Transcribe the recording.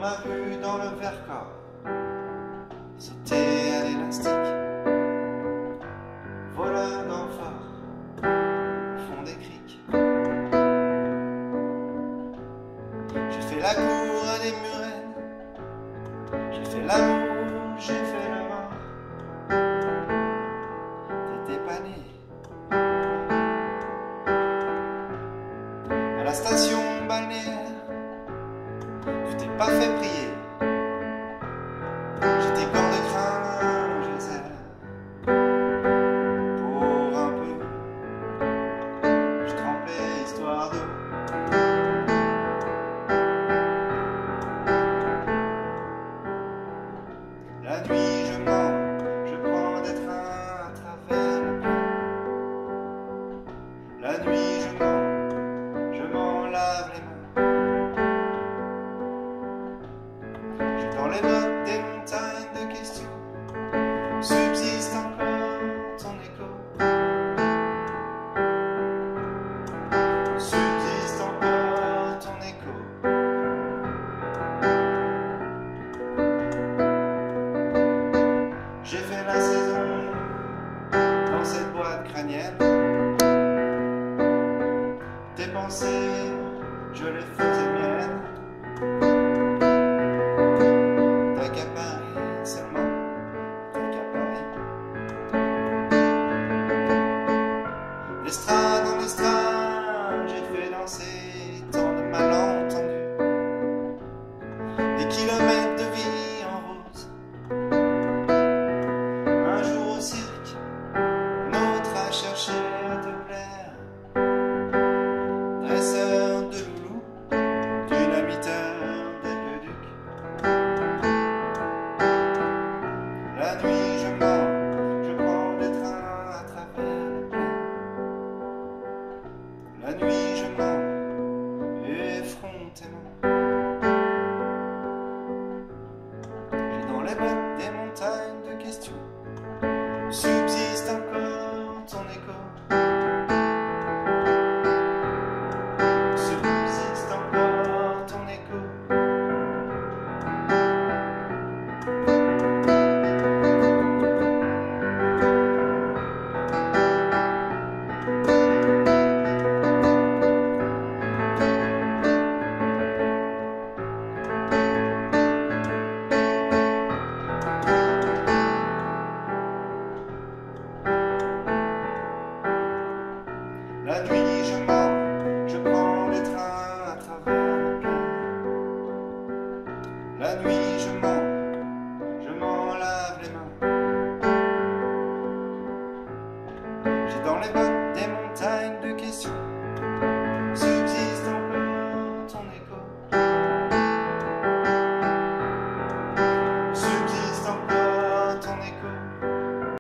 m'a vu dans le Vercors sauter à l'élastique, voler dans le phare, au fond des criques. J'ai fait la cour à des murennes, j'ai fait l'amour, j'ai fait le mort. T'étais pas né. À la station balnéaire, tu t'es pas fait prier. J'étais corps de crâne, je sais. Pour un peu, je tremblais histoire d'eau. La nuit je mens, je prends des trains à travers le pays. La nuit je m'en lave les mains. J'ai dans les bottes des montagnes de questions, subsiste encore ton écho. Subsiste encore ton écho. J'ai fait la saison dans cette boîte crânienne. Tes pensées, je les faisais miennes. T'as qu'à Paris seulement, t'as qu'à Paris. L'estrade en estrade, j'ai fait danser tant de malentendus. Des kilomètres de vie en rose. Un jour au cirque, un autre à chercher à te plaire. Dresseur de loulou, dynamiteur d'aqueduc. La nuit je mens, je prends des trains à travers les plaines. La nuit je mens, effrontément. J'ai dans les bottes des montagnes de questions, subsiste encore ton écho. Subsiste encore ton écho. La nuit je mens, je prends les trains à travers le pays. La nuit je mens, je m'en lave les mains. J'ai dans les mains